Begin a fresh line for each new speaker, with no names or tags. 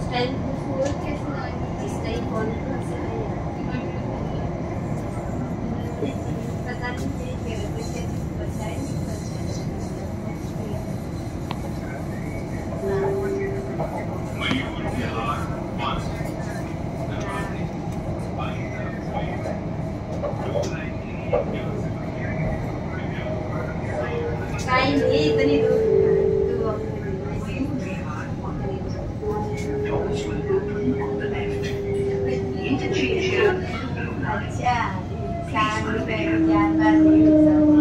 And before Krishna, stay on पता नहीं कैसे बताएं काई नहीं इतनी दूर अच्छा शाम में जानवर